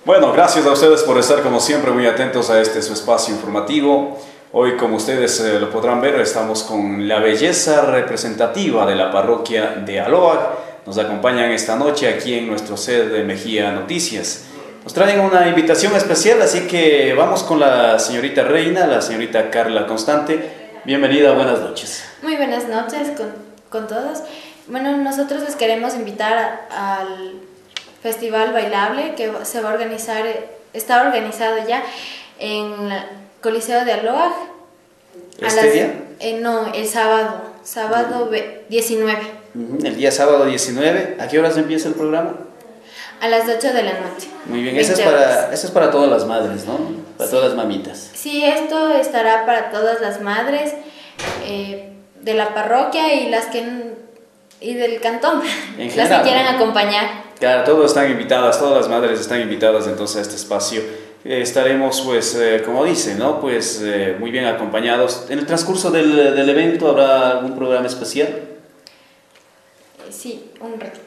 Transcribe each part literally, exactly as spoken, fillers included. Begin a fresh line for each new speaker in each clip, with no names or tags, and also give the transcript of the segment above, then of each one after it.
Bueno, gracias a ustedes por estar como siempre muy atentos a este su espacio informativo. Hoy, como ustedes eh, lo podrán ver, estamos con la belleza representativa de la parroquia de Aloag. Nos acompañan esta noche aquí en nuestro set de Mejía Noticias. Nos traen una invitación especial, así que vamos con la señorita Reina, la señorita Carla Constante. Bienvenida, buenas noches.
Muy buenas noches con, con todos. Bueno, nosotros les queremos invitar a, al Festival Bailable que se va a organizar, está organizado ya en el Coliseo de Aloag.
¿Este
las,
día?
Eh, no, el sábado, sábado diecinueve.
El día sábado diecinueve, ¿a qué horas empieza el programa?
A las ocho de la noche.
Muy bien, eso es, para, eso es para todas las madres, ¿no? Para sí. Todas las mamitas.
Sí, esto estará para todas las madres eh, de la parroquia y las que y del cantón, en general, las que quieran acompañar.
Claro, todos están invitadas, todas las madres están invitadas entonces a este espacio. Eh, estaremos, pues, eh, como dice, ¿no? Pues eh, muy bien acompañados. ¿En el transcurso del, del evento habrá algún programa especial?
Eh, sí, un ratito.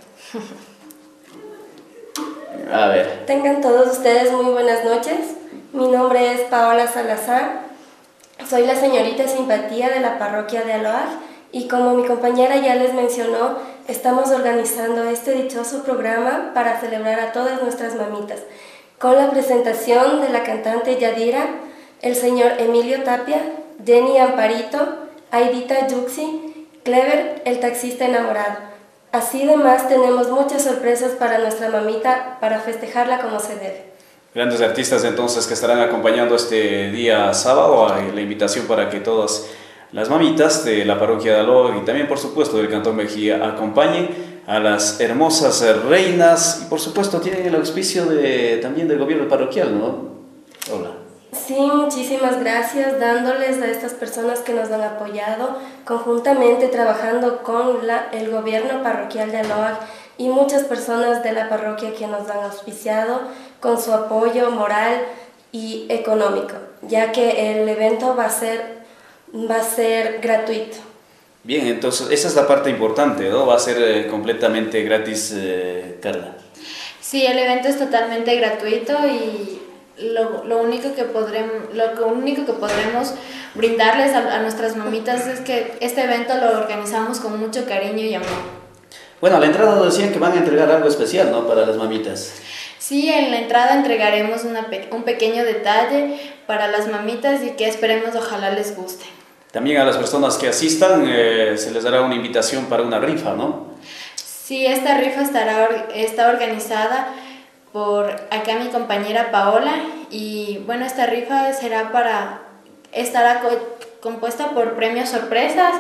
A ver.
Tengan todos ustedes muy buenas noches. Mi nombre es Paola Salazar. Soy la señorita Simpatía de la parroquia de Aloag y como mi compañera ya les mencionó, estamos organizando este dichoso programa para celebrar a todas nuestras mamitas, con la presentación de la cantante Yadira, el señor Emilio Tapia, Jenny Amparito, Aidita Yuxi, Clever, el taxista enamorado. Así demás tenemos muchas sorpresas para nuestra mamita para festejarla como se debe.
Grandes artistas entonces que estarán acompañando este día sábado. La invitación para que todas las mamitas de la parroquia de Aloag y también por supuesto del Cantón Mejía acompañen a las hermosas reinas y por supuesto tienen el auspicio de, también del gobierno parroquial, ¿no? Hola.
Sí, muchísimas gracias, dándoles a estas personas que nos han apoyado, conjuntamente trabajando con la, el gobierno parroquial de Aloag y muchas personas de la parroquia que nos han auspiciado con su apoyo moral y económico, ya que el evento va a ser, va a ser gratuito.
Bien, entonces esa es la parte importante, ¿no? Va a ser eh, completamente gratis, eh, Carla.
Sí, el evento es totalmente gratuito y Lo, lo, único que podremos, lo único que podremos brindarles a, a nuestras mamitas es que este evento lo organizamos con mucho cariño y amor.
Bueno, a la entrada nos decían que van a entregar algo especial, ¿no? Para las mamitas.
Sí, en la entrada entregaremos una, un pequeño detalle para las mamitas y que esperemos ojalá les guste. También
a las personas que asistan eh, se les dará una invitación para una rifa, ¿no?
Sí, esta rifa estará, está organizada por acá mi compañera Paola y bueno, esta rifa será para, estará co compuesta por premios sorpresas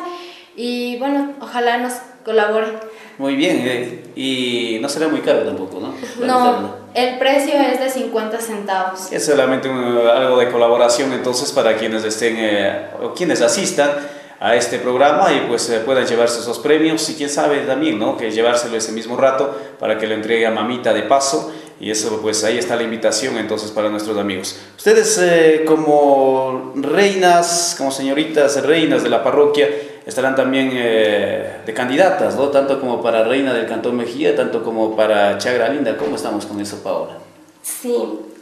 y bueno, ojalá nos colaboren.
Muy bien, eh, y no será muy caro tampoco, ¿no?
No, el precio es de cincuenta centavos.
Es solamente un, algo de colaboración entonces para quienes estén, eh, o quienes asistan a este programa y pues eh, puedan llevarse esos premios y quién sabe también, ¿no? Que llevárselo ese mismo rato para que lo entregue a mamita de paso. Y eso, pues ahí está la invitación entonces para nuestros amigos. Ustedes eh, como reinas, como señoritas reinas de la parroquia, estarán también eh, de candidatas, ¿no? Tanto como para reina del Cantón Mejía, tanto como para Chagra Linda. ¿Cómo estamos con eso, Paola?
Sí,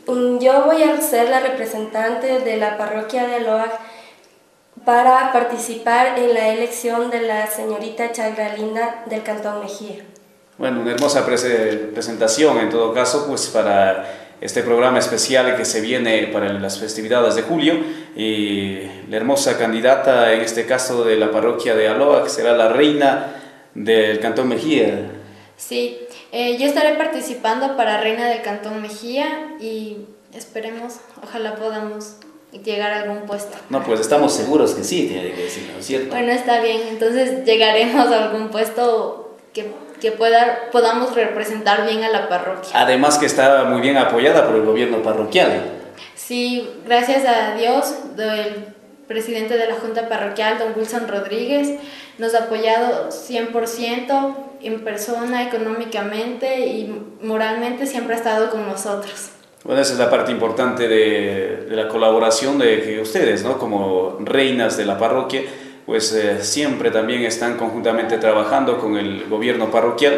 yo voy a ser la representante de la parroquia de Aloag para participar en la elección de la señorita Chagra Linda del Cantón Mejía.
Bueno, una hermosa presentación en todo caso, pues para este programa especial que se viene para las festividades de julio y la hermosa candidata en este caso de la parroquia de Aloag, que será la reina del Cantón Mejía.
Sí, eh, yo estaré participando para reina del Cantón Mejía y esperemos, ojalá podamos llegar a algún puesto.
No, pues estamos seguros que sí, tiene que decir, ¿no es cierto?
Bueno, está bien, entonces llegaremos a algún puesto que... que pueda, podamos representar bien a la parroquia.
Además que está muy bien apoyada por el gobierno parroquial.
Sí, gracias a Dios, el presidente de la Junta Parroquial, don Wilson Rodríguez, nos ha apoyado cien por ciento en persona, económicamente y moralmente, siempre ha estado con nosotros.
Bueno, esa es la parte importante de, de la colaboración de que ustedes, ¿no? Como reinas de la parroquia, pues eh, siempre también están conjuntamente trabajando con el gobierno parroquial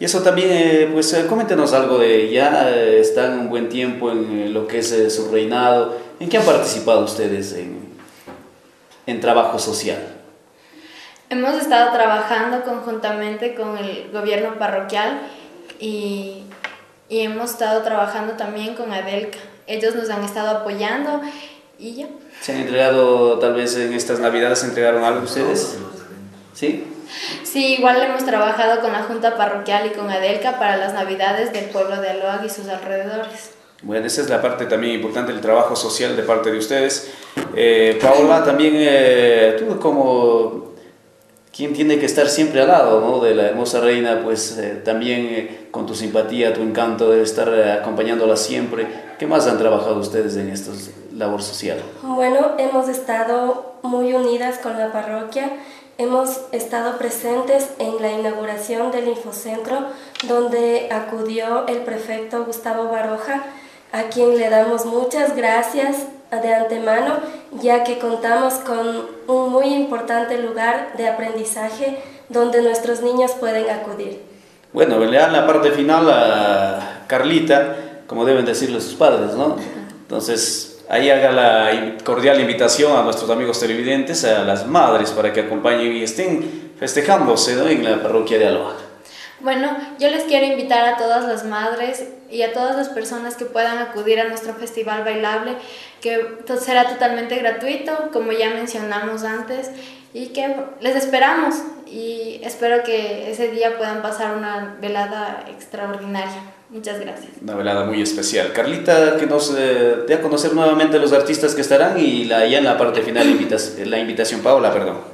Y eso también, eh, pues eh, coméntenos algo de, ya eh, están un buen tiempo en eh, lo que es eh, su reinado. ¿En qué han participado ustedes en, en trabajo social?
Hemos estado trabajando conjuntamente con el gobierno parroquial y, y hemos estado trabajando también con Adelca. Ellos nos han estado apoyando y ya.
¿Se han entregado, tal vez en estas navidades, se entregaron algo ustedes? ¿Sí?
Sí, igual hemos trabajado con la Junta Parroquial y con Adelca para las navidades del pueblo de Aloag y sus alrededores.
Bueno, esa es la parte también importante, el trabajo social de parte de ustedes. Eh, Paola, también eh, tú como quien tiene que estar siempre al lado, ¿no?, de la hermosa reina, pues eh, también eh, con tu simpatía, tu encanto de estar eh, acompañándola siempre. ¿Qué más han trabajado ustedes en esta labor social?
Bueno, hemos estado muy unidas con la parroquia. Hemos estado presentes en la inauguración del Infocentro, donde acudió el prefecto Gustavo Baroja, a quien le damos muchas gracias de antemano, ya que contamos con un muy importante lugar de aprendizaje donde nuestros niños pueden acudir.
Bueno, le dan la parte final a Carlita, como deben decirle sus padres, ¿no? Entonces, ahí haga la cordial invitación a nuestros amigos televidentes, a las madres, para que acompañen y estén festejándose, ¿no?, en la parroquia de Aloag.
Bueno, yo les quiero invitar a todas las madres y a todas las personas que puedan acudir a nuestro festival bailable, que será totalmente gratuito, como ya mencionamos antes, y que les esperamos y espero que ese día puedan pasar una velada extraordinaria. Muchas gracias.
Una velada muy especial. Carlita, que nos eh, dé a conocer nuevamente los artistas que estarán y la, ya en la parte final invitas, la invitación. Paola, perdón.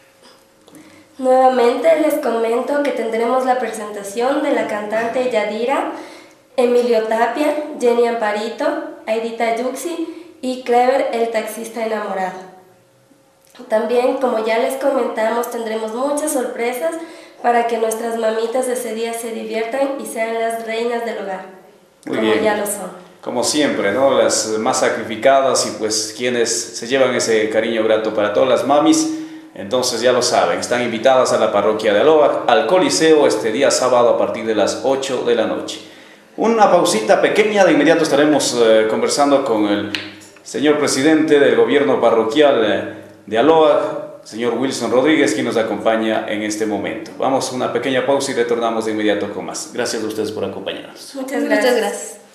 Nuevamente les comento que tendremos la presentación de la cantante Yadira, Emilio Tapia, Jenny Amparito, Aidita Yuxi y Clever, el taxista enamorado. También, como ya les comentamos, tendremos muchas sorpresas para que nuestras mamitas de ese día se diviertan y sean las reinas del hogar,
Muy
como
bien.
ya lo son.
Como siempre, ¿no?, las más sacrificadas y pues quienes se llevan ese cariño grato para todas las mamis. Entonces ya lo saben, están invitadas a la parroquia de Aloag, al Coliseo, este día sábado a partir de las ocho de la noche. Una pausita pequeña, de inmediato estaremos eh, conversando con el señor presidente del gobierno parroquial eh, de Aloag, señor Wilson Rodríguez, quien nos acompaña en este momento. Vamos a una pequeña pausa y retornamos de inmediato con más. Gracias a ustedes por acompañarnos.
Muchas gracias.
Muchas gracias.